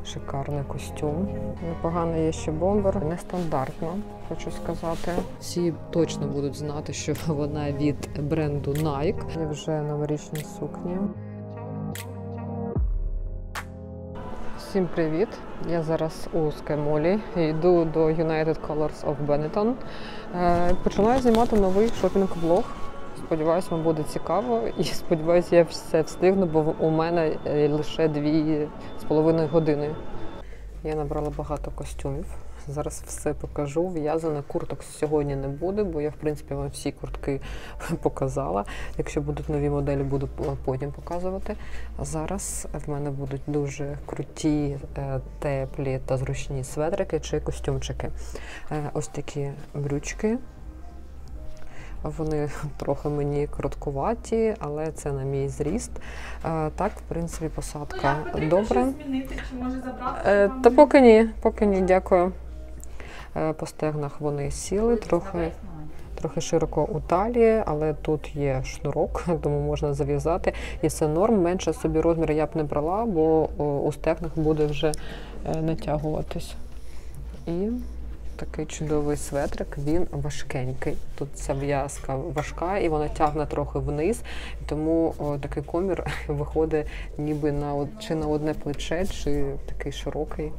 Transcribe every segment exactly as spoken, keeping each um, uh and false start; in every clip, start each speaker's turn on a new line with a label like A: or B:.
A: Шикарний костюм. Непоганий є ще бомбер. Нестандартно, хочу сказати. Всі точно будуть знати, що вона від бренду Nike. Є вже новорічні сукні. Всім привіт! Я зараз у Скаймолі. Йду до United Colors of Benetton. Починаю знімати новий шопінг-влог. Сподіваюсь, вам буде цікаво і сподіваюся, я все встигну, бо у мене лише дві з половиною години. Я набрала багато костюмів. Зараз все покажу. В'язаних курток сьогодні не буде, бо я, в принципі, вам всі куртки показала. Якщо будуть нові моделі, буду потім показувати. А зараз в мене будуть дуже круті, теплі та зручні светрики чи костюмчики. Ось такі брючки. Вони трохи мені короткуваті, але це на мій зріст. Так, в принципі, посадка добра.
B: Змінити, чи може забрати?
A: Та поки ні, поки ні, дякую. По стегнах вони сіли, трохи, трохи широко у талії, але тут є шнурок, тому можна зав'язати. І все норм, менше собі розмір я б не брала, бо у стегнах буде вже натягуватись. І такий чудовий светрик, він важкенький. Тут ця в'язка важка і вона тягне трохи вниз, тому о, такий комір виходить ніби на, чи на одне плече, чи такий широкий.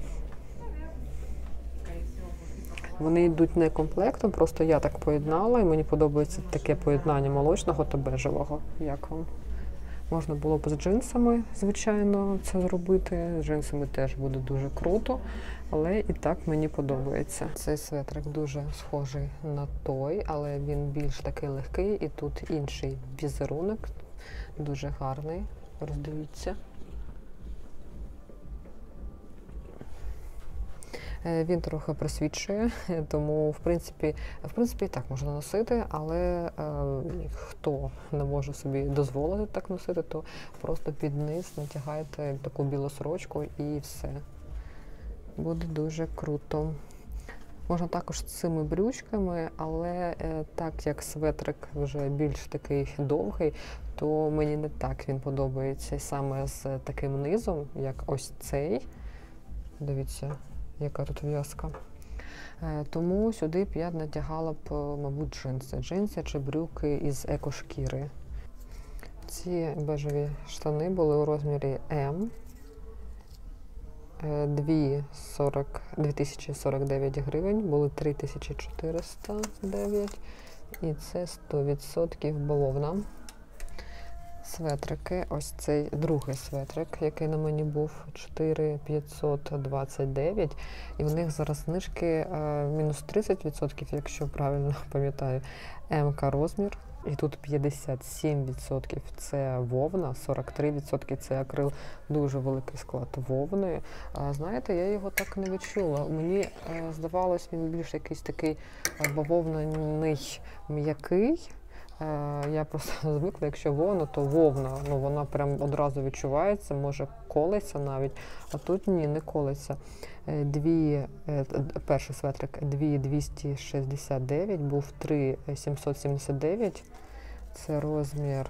A: Вони йдуть не комплектом, просто я так поєднала і мені подобається таке поєднання молочного та бежевого. Як вам? Можна було б з джинсами, звичайно, це зробити. З джинсами теж буде дуже круто, але і так мені подобається. Цей светрик дуже схожий на той, але він більш такий легкий і тут інший візерунок, дуже гарний, роздивіться. Він трохи просвічує, тому в принципі, в принципі і так можна носити, але е, хто не може собі дозволити так носити, то просто під низ натягайте таку білу сорочку і все. Буде дуже круто. Можна також з цими брючками, але е, так як светрик вже більш такий довгий, то мені не так він подобається саме з таким низом, як ось цей. Дивіться, яка тут в'язка. Тому сюди б я надягала б, мабуть, джинси. Джинси чи брюки із екошкіри. Ці бежеві штани були у розмірі М. дві тисячі сорок дев'ять гривень, були три тисячі чотириста дев'ять. І це сто відсотків бавовна. Светрики, ось цей другий светрик, який на мені був, чотири тисячі п'ятсот двадцять дев'ять, і в них зараз знижки е, мінус тридцять відсотків, якщо правильно пам'ятаю, М-ка розмір, і тут п'ятдесят сім відсотків це вовна, сорок три відсотки це акрил, дуже великий склад вовни. А, знаєте, я його так не відчула. Мені е, здавалось, він більш якийсь такий бавовняний, м'який. Я просто звикла, якщо вовна, то вовна, ну вона прям одразу відчувається, може колеться навіть, а тут ні, не колеться. Дві, перший светрик дві тисячі двісті шістдесят дев'ять, був три тисячі сімсот сімдесят дев'ять, це розмір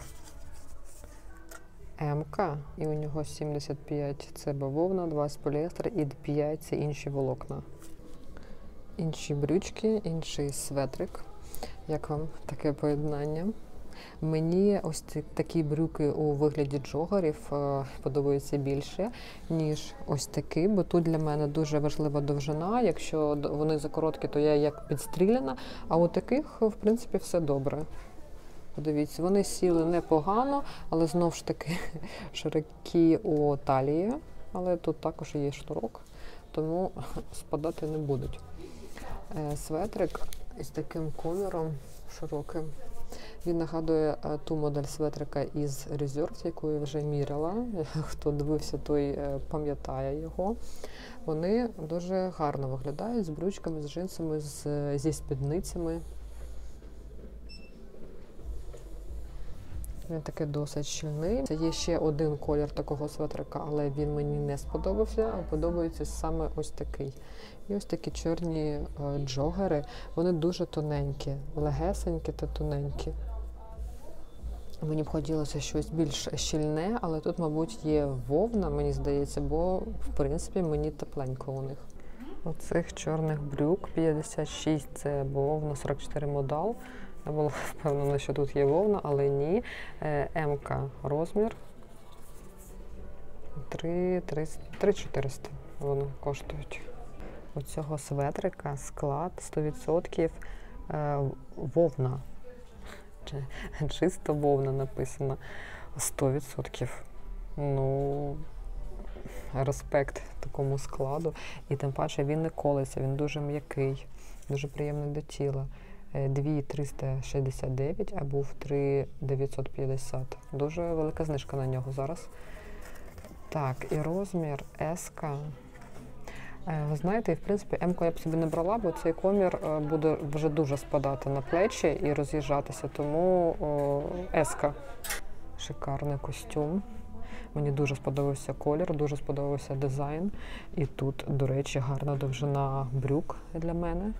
A: М-ка, і у нього сімдесят п'ять це бавовна, двадцять поліестер і п'ять це інші волокна. Інші брючки, інший светрик. Як вам таке поєднання? Мені ось ці, такі брюки у вигляді джогерів е, подобаються більше, ніж ось такі, бо тут для мене дуже важлива довжина. Якщо вони закороткі, то я як підстріляна, а у таких, в принципі, все добре. Подивіться, вони сіли непогано, але знову ж таки широкі у талії, але тут також є шнурок, тому спадати не будуть. Е, светрик із таким кольором широким. Він нагадує ту модель светрика із Reserved, яку я вже міряла. Хто дивився, той пам'ятає його. Вони дуже гарно виглядають з брючками, з джинсами, з, зі спідницями. Він такий досить щільний. Це є ще один колір такого светрика, але він мені не сподобався, а подобається саме ось такий. І ось такі чорні е, джогери, вони дуже тоненькі, легесенькі та тоненькі. Мені б хотілося щось більш щільне, але тут, мабуть, є вовна, мені здається, бо, в принципі, мені тепленько у них. Оцих чорних брюк п'ятдесят шість – це вовна, сорок чотири модал. Я була впевнена, що тут є вовна, але ні. М-ка розмір. три чотириста вони коштують. У цього светрика склад сто відсотків вовна. Чисто вовна написано. сто відсотків. Ну, респект такому складу. І тим паче він не колиться, він дуже м'який, дуже приємний до тіла. два тисячі триста шістдесят дев'ять, а був три тисячі дев'ятсот п'ятдесят. Дуже велика знижка на нього зараз. Так, і розмір С-ка. Ви знаєте, і в принципі М-ку я б собі не брала, бо цей комір буде вже дуже спадати на плечі і роз'їжджатися, тому С-ка. Шикарний костюм. Мені дуже сподобався колір, дуже сподобався дизайн. І тут, до речі, гарна довжина брюк для мене.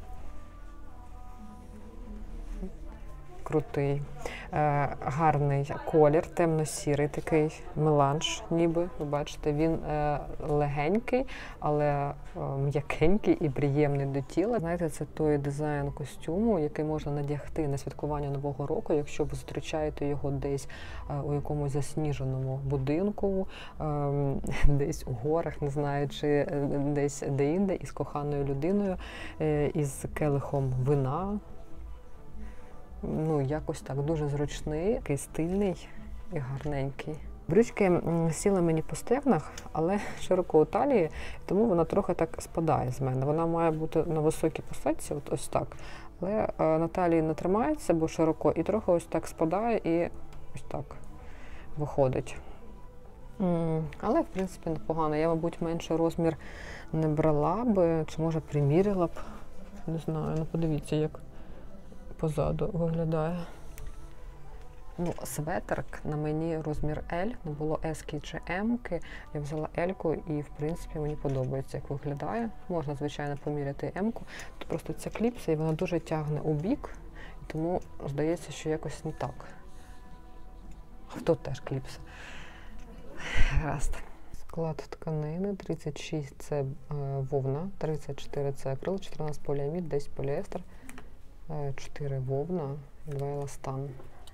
A: Крутий. Е, гарний колір, темно-сірий такий меланж ніби. Ви бачите, він е, легенький, але е, м'якенький і приємний до тіла. Знаєте, це той дизайн костюму, який можна надягти на святкування Нового року, якщо ви зустрічаєте його десь е, у якомусь засніженому будинку, е, десь у горах, не знаю, чи десь де-інде, із коханою людиною, е, із келихом вина. Ну, якось так, дуже зручний, такий стильний і гарненький. Брючки сіли мені по стегнах, але широко у талії, тому вона трохи так спадає з мене. Вона має бути на високій посадці, от ось так. Але на талії не тримається, бо широко, і трохи ось так спадає і ось так виходить. Але, в принципі, непогано. Я, мабуть, менший розмір не брала би, чи, може, приміряла б. Не знаю, ну подивіться, як позаду виглядає. Ну, светрик на мені розмір L, не було S-ки чи M-ки. Я взяла L-ку і, в принципі, мені подобається, як виглядає. Можна, звичайно, поміряти M-ку. Тут просто ця кліпса, і вона дуже тягне у бік, тому здається, що якось не так. Тут теж кліпса. Гаразд. Склад тканини, тридцять шість – це е, вовна, тридцять чотири – це акрил, чотирнадцять – поліамід, десять – поліестер, чотири вовна і два еластан.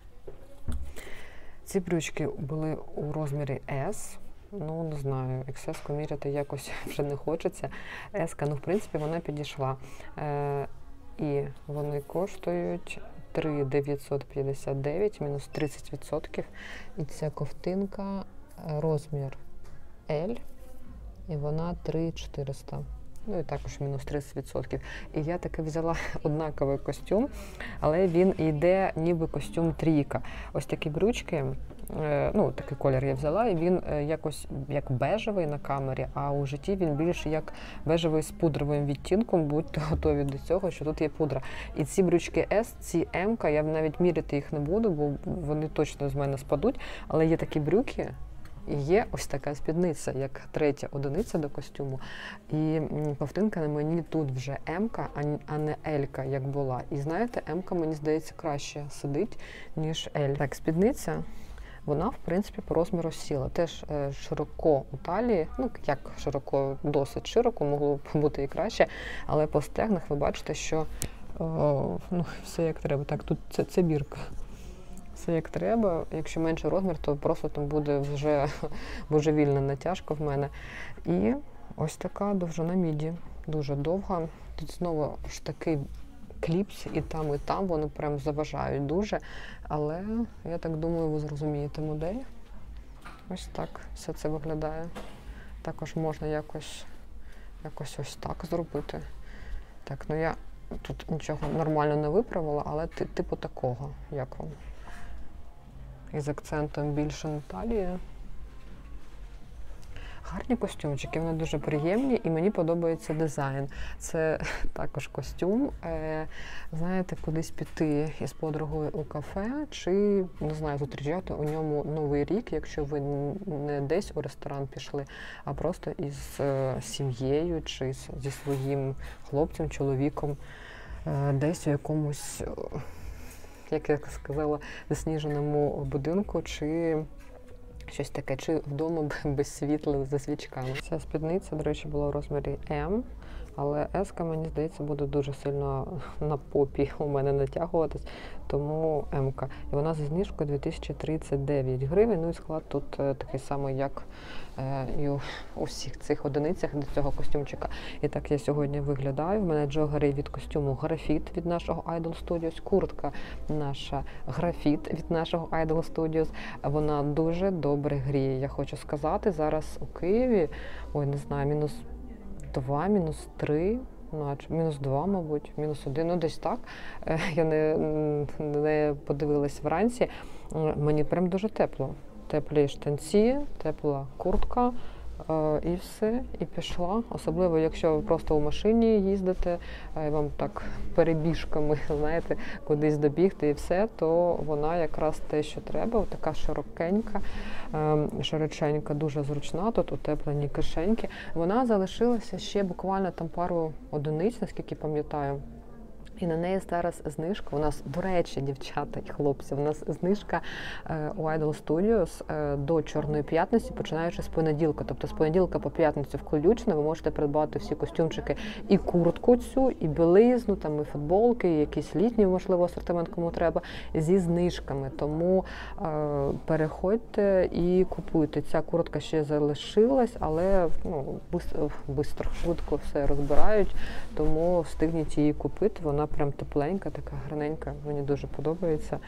A: Ці брючки були у розмірі S. Ну, не знаю, ікс ес міряти якось вже не хочеться. S-ка, ну, в принципі, вона підійшла. Е, і вони коштують три тисячі дев'ятсот п'ятдесят дев'ять, мінус тридцять відсотків. І ця ковтинка розмір L, і вона три тисячі чотириста. Ну і також мінус тридцять відсотків. І я таки взяла однаковий костюм, але він йде ніби костюм трійка. Ось такі брючки, ну такий колір я взяла, і він якось як бежевий на камері, а у житті він більше як бежевий з пудровим відтінком. Будьте готові до цього, що тут є пудра. І ці брючки S, ці М-ка, я навіть міряти їх не буду, бо вони точно з мене спадуть, але є такі брюки. І є ось така спідниця, як третя одиниця до костюму. І ковтинка на мені тут вже М-ка, а не L-ка, як була. І знаєте, М-ка, мені здається, краще сидить, ніж L. Так, спідниця, вона, в принципі, по розміру сіла. Теж е, широко у талії, ну, як широко, досить широко, могло б бути і краще, але по стегнах ви бачите, що о, ну, все як треба. Так, тут це, це бірка. Все як треба. Якщо менший розмір, то просто там буде вже божевільна натяжка в мене. І ось така довжина міді. Дуже довга. Тут знову ж такий кліпс, і там, і там. Вони прям заважають дуже. Але, я так думаю, ви зрозумієте модель. Ось так все це виглядає. Також можна якось, якось ось так зробити. Так, ну я тут нічого нормально не виправила, але типу такого, як вам. Із акцентом більше на талії. Гарні костюмчики, вони дуже приємні, і мені подобається дизайн. Це також костюм, е, знаєте, кудись піти із подругою у кафе, чи, не знаю, зустрічати у ньому Новий рік, якщо ви не десь у ресторан пішли, а просто із е, сім'єю, чи зі своїм хлопцем, чоловіком, е, десь у якомусь як я сказала, засніженому будинку, чи щось таке, чи вдома без світла за свічками. Ця спідниця, до речі, була в розмірі М, але С-ка, мені здається, буде дуже сильно на попі у мене натягуватись, тому М-ка. І вона зі знижкою дві тисячі тридцять дев'ять гривень, ну і склад тут такий самий, як і у всіх цих одиницях до цього костюмчика. І так я сьогодні виглядаю. В мене джогери від костюму графіт від нашого Idol Studios, куртка наша графіт від нашого Idol Studios. Вона дуже добре гріє, я хочу сказати. Зараз у Києві, ой, не знаю, мінус два, мінус три, мінус два, мабуть, мінус один, ну десь так. Я не, не подивилась вранці. Мені прям дуже тепло. Теплі штанці, тепла куртка е, і все, і пішла. Особливо, якщо ви просто у машині їздите, і вам так перебіжками, знаєте, кудись добігти і все, то вона якраз те, що треба, така широкенька, е, широченька, дуже зручна, тут утеплені кишеньки. Вона залишилася ще буквально там пару одиниць, наскільки пам'ятаю. І на неї зараз знижка. У нас, до речі, дівчата і хлопці, у нас знижка е, у Idol Studios е, до Чорної п'ятниці, починаючи з понеділка. Тобто з понеділка по п'ятницю включно ви можете придбати всі костюмчики, і куртку цю, і білизну, там, і футболки, і якісь літні, можливо, асортимент, кому треба, зі знижками. Тому е, переходьте і купуйте. Ця куртка ще залишилась, але ну, бистро, швидко все розбирають, тому встигніть її купити. Вона прям тепленька, така гарненька, мені дуже подобається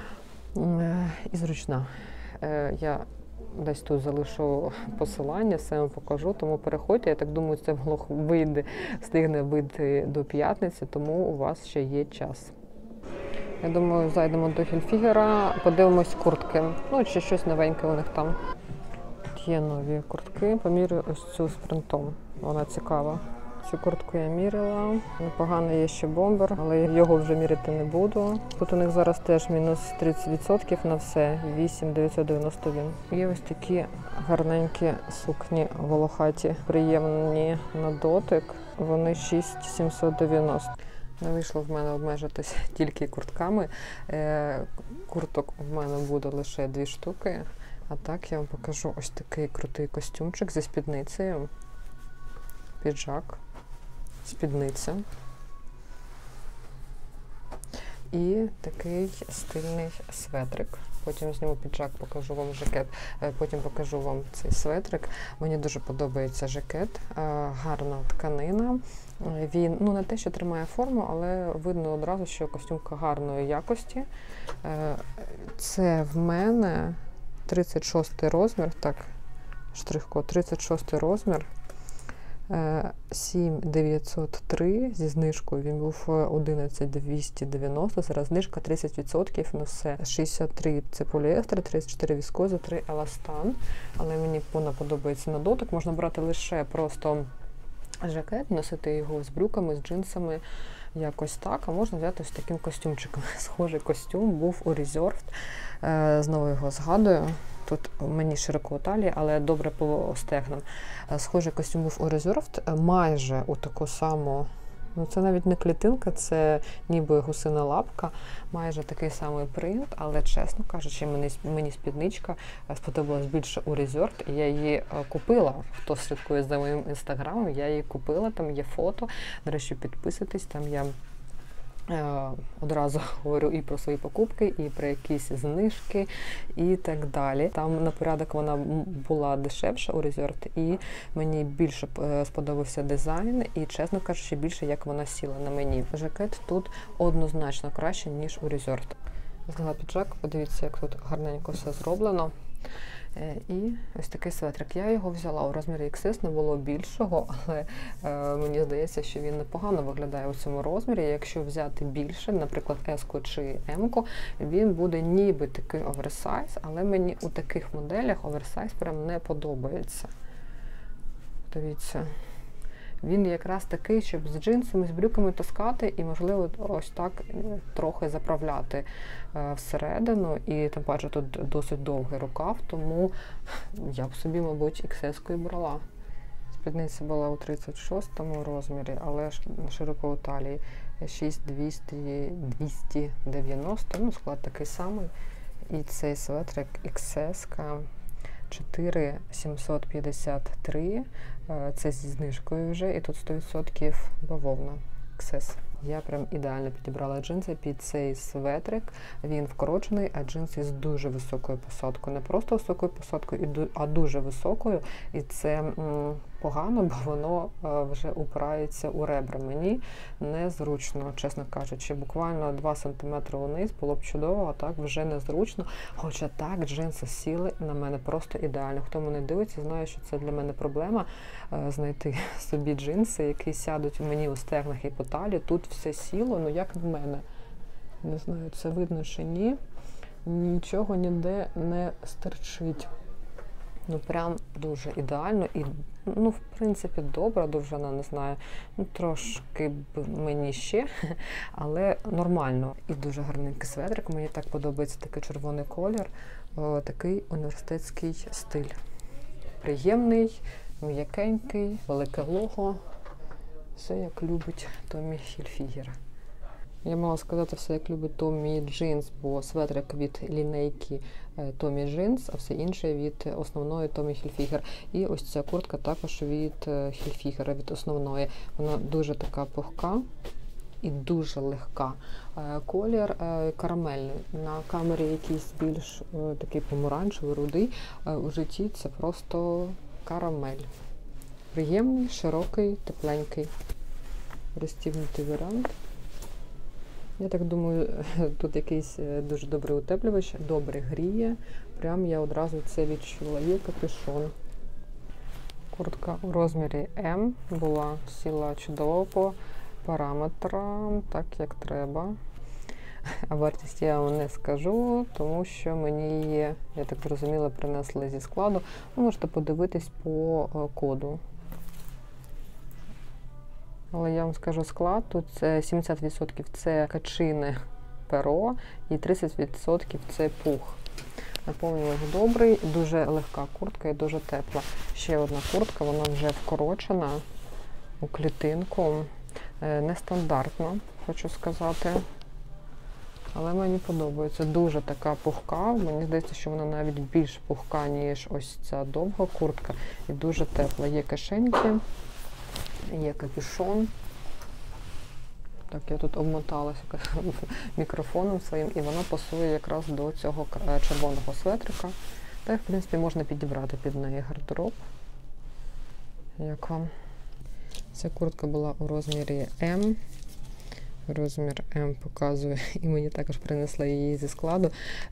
A: і зручна. Я десь тут залишу посилання, все вам покажу, тому переходьте. Я так думаю, це влог вийде, встигне вийти до п'ятниці, тому у вас ще є час. Я думаю, зайдемо до Хільфігера, подивимось куртки, ну чи щось новеньке у них там. Є нові куртки, помірюю ось цю з принтом, вона цікава. Цю куртку я міряла. Непогано є ще бомбер, але його вже міряти не буду. Тут у них зараз теж мінус тридцять відсотків на все, вісім дев'ятсот дев'яносто один. Є ось такі гарненькі сукні волохаті, приємні на дотик. Вони шість сімсот дев'яносто. Не вийшло в мене обмежитись тільки куртками. Курток в мене буде лише дві штуки. А так я вам покажу ось такий крутий костюмчик зі спідницею. Піджак, спідниця і такий стильний светрик. Потім зніму піджак, покажу вам жакет, потім покажу вам цей светрик. Мені дуже подобається жакет, гарна тканина. Він, ну, не те, що тримає форму, але видно одразу, що костюмка гарної якості. Це в мене тридцять шостий розмір, так, штрих-код, тридцять шостий розмір. сім дев'ятсот три зі знижкою, він був одинадцять двісті дев'яносто, зараз знижка тридцять відсотків на все. шістдесят три це поліестер, тридцять чотири віскоза, три еластан, але мені вона подобається на дотик. Можна брати лише просто жакет, носити його з брюками, з джинсами, якось так, а можна взяти ось таким костюмчиком. Схожий костюм був у Reserved, знову його згадую. Тут мені широко талія, але добре по стегнам. Схожий костюм був у Reserved, майже у таку саму, ну це навіть не клітинка, це ніби гусина лапка, майже такий самий принт, але, чесно кажучи, мені, мені спідничка сподобалась більше у Reserved, і я її купила. Хто слідкує за моїм інстаграмом, я її купила, там є фото, до речі, підписуйтесь, там я одразу говорю і про свої покупки, і про якісь знижки, і так далі. Там на порядок вона була дешевша у Reserved, і мені більше сподобався дизайн, і, чесно кажучи, більше як вона сіла на мені. Жакет тут однозначно краще, ніж у Reserved. Зняла піджак, подивіться, як тут гарненько все зроблено. І ось такий светрик. Я його взяла у розмірі ікс ес, не було більшого, але е, мені здається, що він непогано виглядає у цьому розмірі. Якщо взяти більше, наприклад, ес-ку чи ем-ку, він буде ніби такий оверсайз, але мені у таких моделях оверсайз прям не подобається. Дивіться. Він якраз такий, щоб з джинсами, з брюками таскати і, можливо, ось так трохи заправляти е, всередину. І, тим паче, тут досить довгий рукав, тому я б собі, мабуть, ікс ес-кою брала. Спідниця була у тридцять шостому розмірі, але широко у талії. шість двісті дев'яносто, ну склад такий самий. І цей светрик ікс ес чотири сімсот п'ятдесят три, це зі знижкою вже, і тут сто відсотків бавовна ікс ес. Я прям ідеально підібрала джинси під цей светрик. Він вкорочений, а джинси з дуже високою посадкою. Не просто високою посадкою, а дуже високою. І це м, погано, бо воно е, вже упирається у ребра. Мені незручно, чесно кажучи. Буквально два сантиметри униз було б чудово, а так вже незручно. Хоча так, джинси сіли на мене просто ідеально. Хто мене дивиться, знає, що це для мене проблема е, знайти собі джинси, які сядуть у мені у стегнах і по талії. Тут все сіло, ну як в мене. Не знаю, це видно чи ні. Нічого ніде не стирчить. Ну прям дуже ідеально і, ну, в принципі, добра довжина, не знаю. Ну, трошки б мені ще, але нормально. І дуже гарненький светрик. Мені так подобається такий червоний колір. О, такий університетський стиль. Приємний, м'якенький, велике лого. Все як любить Томмі Хільфігер. Я мала сказати все як любить Томмі Джинс, бо светрик від лінейки Томмі Джинс, а все інше від основної Томмі Хільфігер. І ось ця куртка також від Хільфігера, від основної. Вона дуже така пухка і дуже легка. Колір карамельний. На камері якийсь більш такий помаранчевий, рудий. У житті це просто карамель. Приємний, широкий, тепленький, розстібнутий варіант. Я так думаю, тут якийсь дуже добрий утеплювач, добре гріє. Прям я одразу це відчула. Є капюшон. Куртка у розмірі М була, сіла чудово по параметрам, так як треба. А вартість я вам не скажу, тому що мені її, я так зрозуміла, принесли зі складу. Ви можете подивитись по коду. Але я вам скажу склад, тут сімдесят відсотків це качине перо і тридцять відсотків це пух. Наповнювач добрий, дуже легка куртка і дуже тепла. Ще одна куртка, вона вже вкорочена у клітинку. Нестандартно, хочу сказати. Але мені подобається. Дуже така пухка. Мені здається, що вона навіть більш пухка, ніж ось ця довга куртка. І дуже тепла. Є кишеньки. Є капюшон. Так, я тут обмоталася мікрофоном своїм, і воно пасує якраз до цього червоного светрика. Та, в принципі, можна підібрати під неї гардероб. Як вам? Ця куртка була у розмірі М. Розмір М показує, і мені також принесли її зі складу.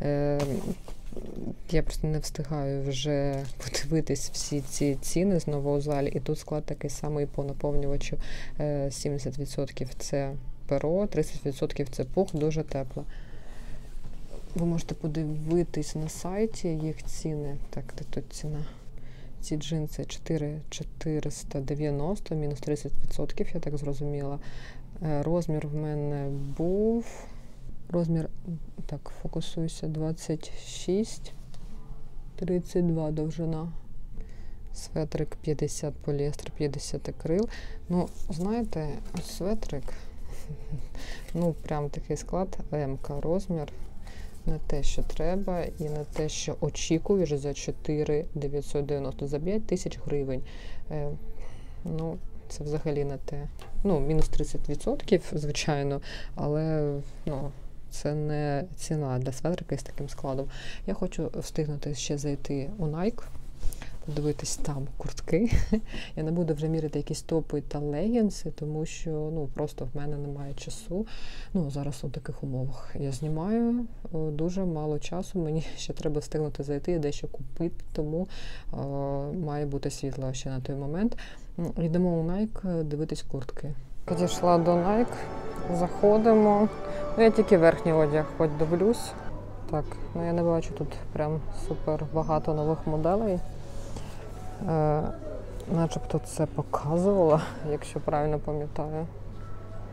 A: Я просто не встигаю вже подивитись всі ці ціни знову у залі. І тут склад такий самий по наповнювачу. сімдесят відсотків це перо, тридцять відсотків це пух, дуже тепло. Ви можете подивитись на сайті їх ціни. Так, де тут ціна? Ці джинси чотири тисячі чотириста дев'яносто, мінус тридцять відсотків, я так зрозуміла. Розмір в мене був... Розмір, так, фокусуйся, двадцять шість, тридцять два довжина. Светрик п'ятдесят поліестер, п'ятдесят акрил. Ну, знаєте, светрик, ну, прям такий склад, М-ка розмір. Не те, що треба, і не те, що очікуєш за чотири тисячі дев'ятсот дев'яносто, за п'ять тисяч гривень. Е, ну, це взагалі не те. Ну, мінус тридцять відсотків, звичайно, але, ну, це не ціна для светрика із таким складом. Я хочу встигнути ще зайти у Nike, подивитись там куртки. Я не буду вже міряти якісь топи та легінси, тому що, ну, просто в мене немає часу. Ну, зараз у таких умовах я знімаю, дуже мало часу, мені ще треба встигнути зайти і дещо купити, тому е, має бути світло ще на той момент. Йдемо у Nike дивитись куртки. Підійшла до Nike, заходимо. Ну, я тільки верхній одяг хоч дивлюсь. Так, ну я не бачу тут прям супер багато нових моделей. Е, начебто це показувала, якщо правильно пам'ятаю.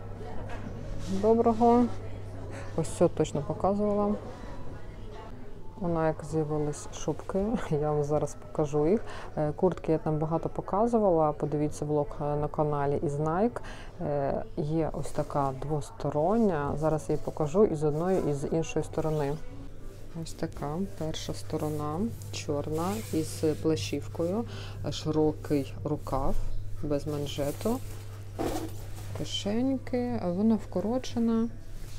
A: Доброго. Ось це точно показувала. У Nike з'явились шубки, я вам зараз покажу їх. Куртки я там багато показувала, подивіться влог на каналі із Nike. Є ось така двостороння, зараз я її покажу і з одної, і з іншої сторони. Ось така перша сторона, чорна, із плащівкою, широкий рукав, без манжету, кишеньки, а вона вкорочена.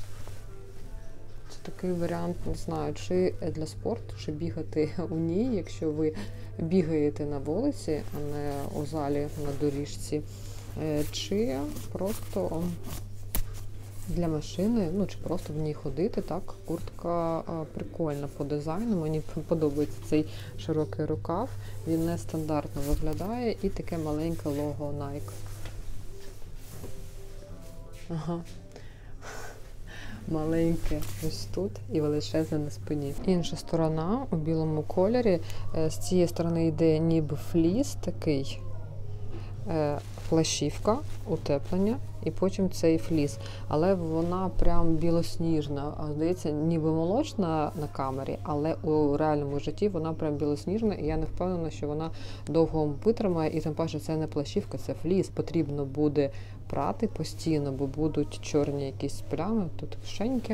A: Це такий варіант, не знаю, чи для спорту, чи бігати у ній, якщо ви бігаєте на вулиці, а не у залі на доріжці, чи просто для машини, ну, чи просто в ній ходити, так, куртка прикольна по дизайну, мені подобається цей широкий рукав, він нестандартно виглядає і таке маленьке лого Nike. Ага. Маленьке ось тут і величезне на спині. Інша сторона у білому кольорі, з цієї сторони йде ніби фліс такий, плащівка, утеплення, і потім цей фліс. Але вона прям білосніжна. Здається, ніби молочна на камері, але у реальному житті вона прям білосніжна, і я не впевнена, що вона довго витримає, і тим паче це не плащівка, це фліс. Потрібно буде прати постійно, бо будуть чорні якісь плями, тут кишеньки.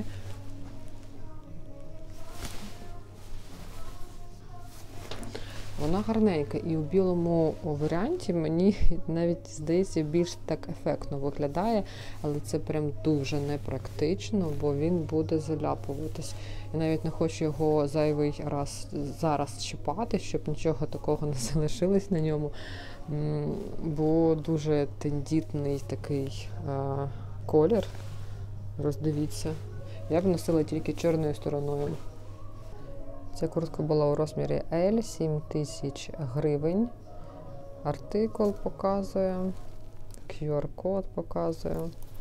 A: Вона гарненька, і у білому варіанті мені навіть, здається, більш так ефектно виглядає, але це прям дуже непрактично, бо він буде заляпуватись. Я навіть не хочу його зайвий раз зараз чіпати, щоб нічого такого не залишилось на ньому, бо дуже тендітний такий а, колір. Роздивіться. Я б носила тільки чорною стороною. Ця куртка була у розмірі L, сім тисяч гривень. Артикул показує, кю ар-код показує.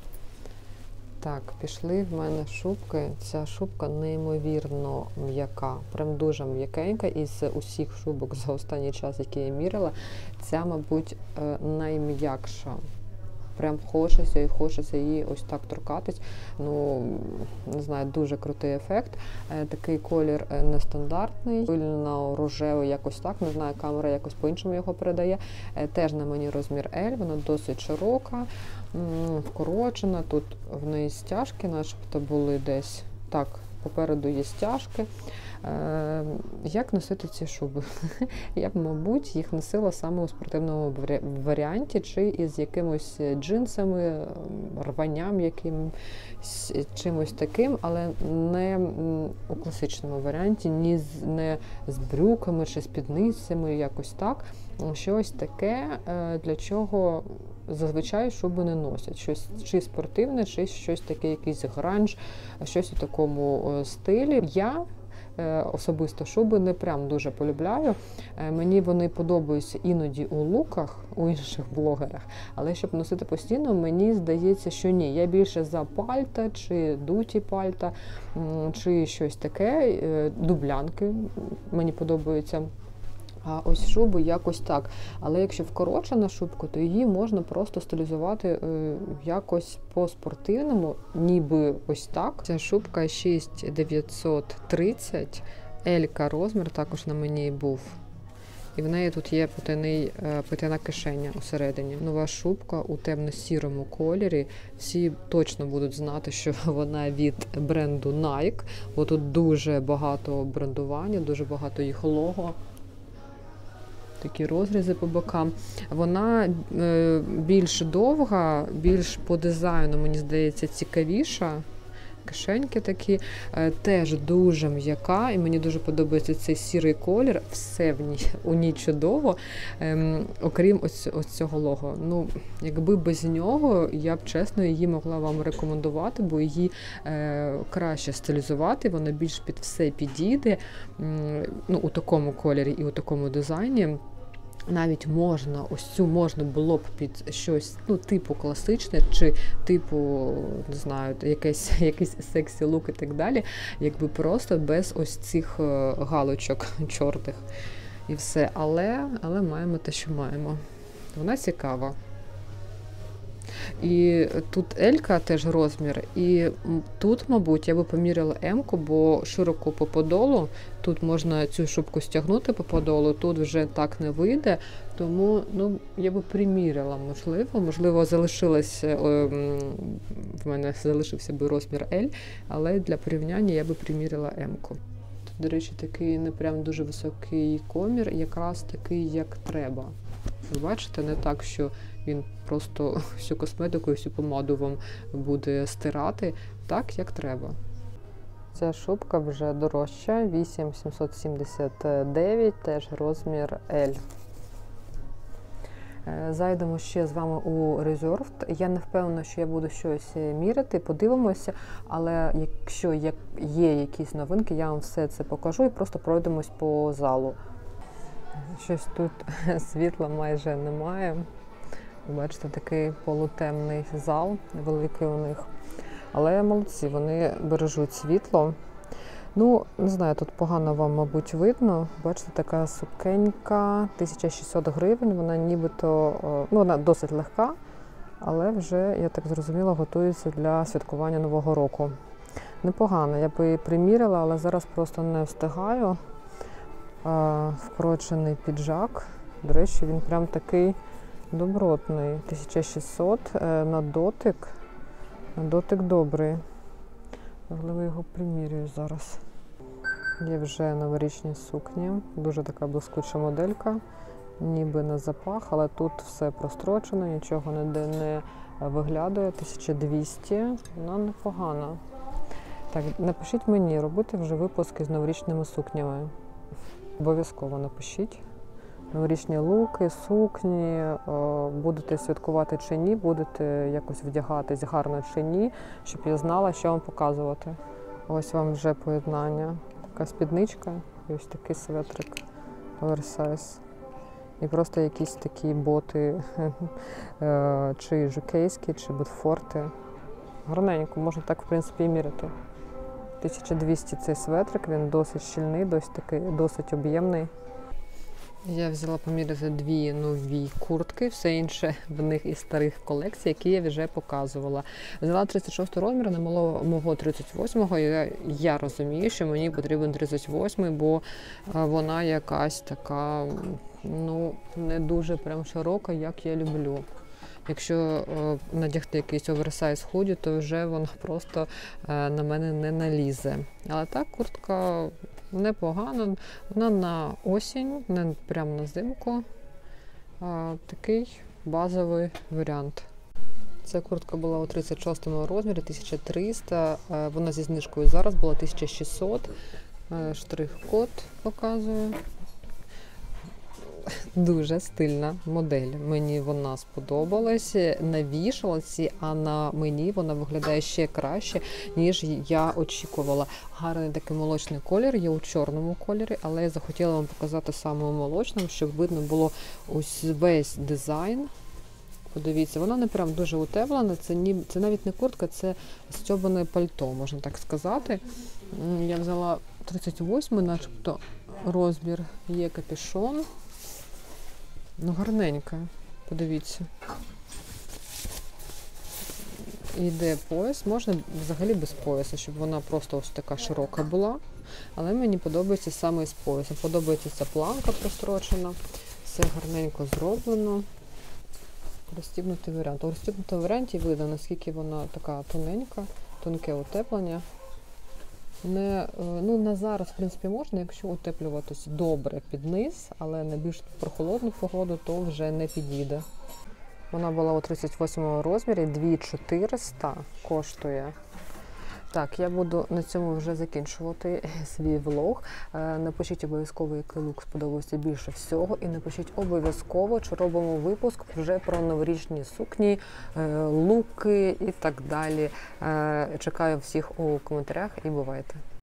A: Так, пішли в мене шубки. Ця шубка неймовірно м'яка, прям дуже м'якенька. Із усіх шубок за останній час, які я міряла, ця, мабуть, найм'якша. Прям хочеться і хочеться її ось так торкатись. Ну, не знаю, дуже крутий ефект. Е, такий колір нестандартний, пильно-рожевий, якось так. Не знаю, камера якось по-іншому його передає. Е, теж на мені розмір L, вона досить широка, м- вкорочена. Тут в неї стяжки начебто були десь. Так, попереду є стяжки. Е, як носити ці шуби? Я б, мабуть, їх носила саме у спортивному варіанті, чи із якимось джинсами, рванням якимось, чимось таким, але не у класичному варіанті, ні з, не з брюками чи спідницями, якось так. Щось таке, для чого зазвичай шуби не носять. Щось чи спортивне, чи щось таке, якийсь гранж, щось у такому стилі. Я особисто шуби не прям дуже полюбляю. Мені вони подобаються іноді у луках, у інших блогерах, але щоб носити постійно, мені здається, що ні. Я більше за пальта, чи дуті пальта, чи щось таке, дублянки мені подобаються. А ось шуби якось так. Але якщо вкорочена шубка, то її можна просто стилізувати е, якось по-спортивному, ніби ось так. Ця шубка шість дев'ятсот тридцять, L-ка розмір, також на мені був. І в неї тут є потайний, потайна кишеня усередині. Нова шубка у темно-сірому кольорі. Всі точно будуть знати, що вона від бренду Nike, бо тут дуже багато брендування, дуже багато їх лого. Такі розрізи по бокам. Вона е, більш довга, більш по дизайну, мені здається, цікавіша. Кишеньки такі, е, теж дуже м'яка, і мені дуже подобається цей сірий колір. Все в ній, у ній чудово, е, окрім ось, ось цього лого. Ну, якби без нього, я б чесно її могла вам рекомендувати, бо її е, краще стилізувати, вона більш під все підійде, е, ну, у такому кольорі і у такому дизайні. Навіть можна, ось цю можна було б під щось, ну, типу класичне, чи типу, не знаю, якийсь, якийсь сексі лук і так далі, якби просто без ось цих галочок чорних і все. Але, але маємо те, що маємо. Вона цікава. І тут Елька теж розмір, і тут, мабуть, я би поміряла М-ку, бо широко по подолу, тут можна цю шубку стягнути по подолу, тут вже так не вийде, тому ну, я би приміряла, можливо, можливо, залишилось, в мене залишився би розмір L, але для порівняння я би приміряла М-ку. Тут, до речі, такий не прям дуже високий комір, якраз такий, як треба. Ви бачите, не так, що він просто всю косметику і всю помаду вам буде стирати, так, як треба. Ця шубка вже дорожча, вісім тисяч сімсот сімдесят дев'ять, теж розмір L. Зайдемо ще з вами у Reserved. Я не впевнена, що я буду щось міряти, подивимося, але якщо є якісь новинки, я вам все це покажу і просто пройдемось по залу. Щось тут світла майже немає. Бачите, такий полутемний зал, великий у них. Але молодці, вони бережуть світло. Ну, не знаю, тут погано вам, мабуть, видно. Бачите, така сукенька, тисяча шістсот гривень, вона нібито, ну, вона досить легка, але вже, я так зрозуміла, готується для святкування Нового року. Непогано, я би приміряла, але зараз просто не встигаю. Вкорочений піджак, до речі, він прям такий добротний, тисяча шістсот на дотик, на дотик добрий. Можливо, його примірюю зараз. Є вже новорічні сукні, дуже така блискуча моделька, ніби на запах, але тут все прострочено, нічого ніде не виглядає, тисяча двісті, вона непогана. Так, напишіть мені, робити вже випуски з новорічними сукнями. Обов'язково напишіть. Новорічні луки, сукні, будете святкувати чи ні, будете якось вдягатись гарно чи ні, щоб я знала, що вам показувати. Ось вам вже поєднання. Така спідничка і ось такий светрик оверсайз. І просто якісь такі боти, чи жокейські, чи ботфорти. Гарненько, можна так, в принципі, і міряти. тисяча двісті цей светрик, він досить щільний, досить такий, досить об'ємний. Я взяла поміряти дві нові куртки, все інше в них із старих колекцій, які я вже показувала. Взяла тридцять шостий розмір, не мало мого тридцять восьмого, і я розумію, що мені потрібен тридцять восьмий, бо вона якась така, ну, не дуже прям широка, як я люблю. Якщо е, надягти якийсь оверсайз худі, то вже вона просто е, на мене не налізе. Але так, куртка непогана, вона на осінь, не прямо на зимку. Е, такий базовий варіант. Ця куртка була у тридцять шостому розмірі, тисяча триста, е, вона зі знижкою зараз була тисяча шістсот, е, штрих-код показую. Дуже стильна модель. Мені вона сподобалась на вішалці, а на мені вона виглядає ще краще, ніж я очікувала. Гарний такий молочний колір, є у чорному кольорі, але я захотіла вам показати саме у молочному, щоб видно було ось весь дизайн. Подивіться, вона не прям дуже утеплена, це, ні, це навіть не куртка, це стьобане пальто, можна так сказати. Я взяла тридцять восьмий, начебто розмір, є капюшон. Ну, гарненька, подивіться. Йде пояс, можна взагалі без пояса, щоб вона просто ось така широка була. Але мені подобається саме з поясом. Подобається ця планка прострочена, все гарненько зроблено. Розстібнутий варіант. У розстібнутому варіанті видно, наскільки вона така тоненька, тонке утеплення. Не, ну, на зараз, в принципі, можна, якщо утеплюватись добре під низ, але на більш прохолодну погоду, то вже не підійде. Вона була у тридцять восьмому розмірі, дві тисячі чотириста коштує. Так, я буду на цьому вже закінчувати свій влог. Напишіть обов'язково, який лук сподобався більше всього. І напишіть обов'язково, чи робимо випуск вже про новорічні сукні, луки і так далі. Чекаю всіх у коментарях і бувайте!